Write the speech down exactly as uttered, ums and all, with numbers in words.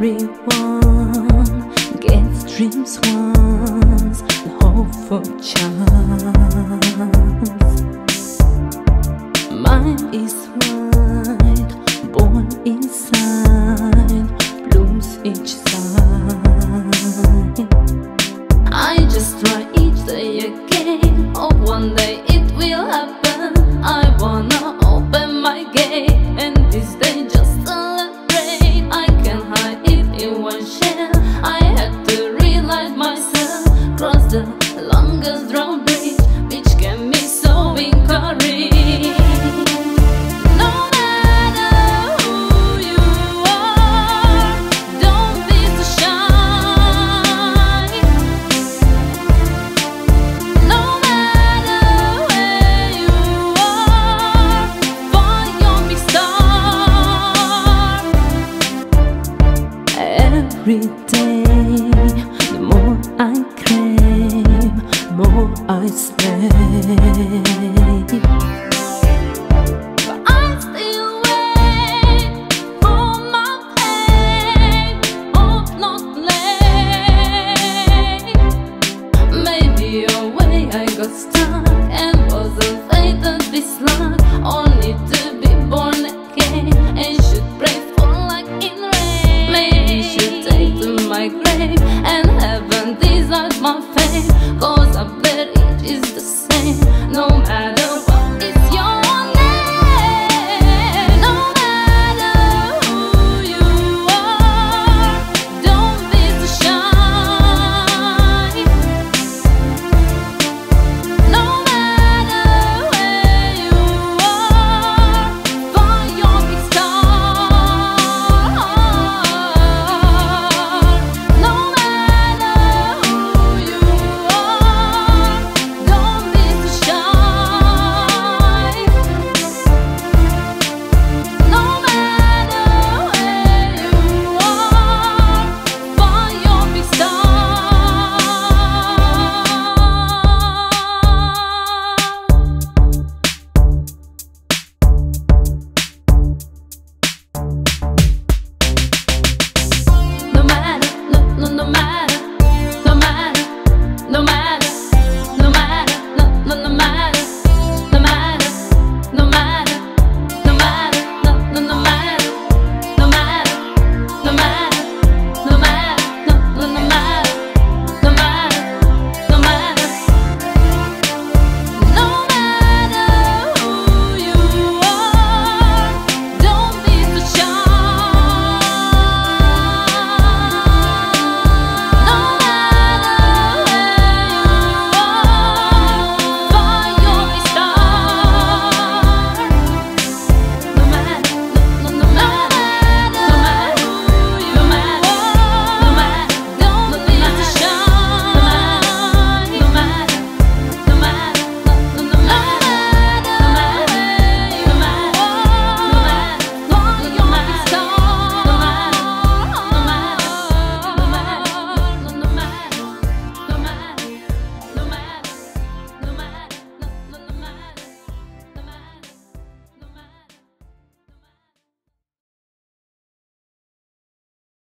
Everyone gets dreams once, the hope for chance. Mine is white, born inside, blooms each side. I just try each day again, hope one day it will happen. I wanna open my gate, and this day just celebrate. I can hide it in one shell. I had to realize myself, cross the longest drawbridge, which can be so encouraging. Every day, the more I crave, more I slay. But I still wait for my pain, hope not late. Maybe a way I got stuck and wasn't fated this luck, only to be born again and should pray for luck in rain. Maybe should take to my grave and heaven desired my fate, 'cause I've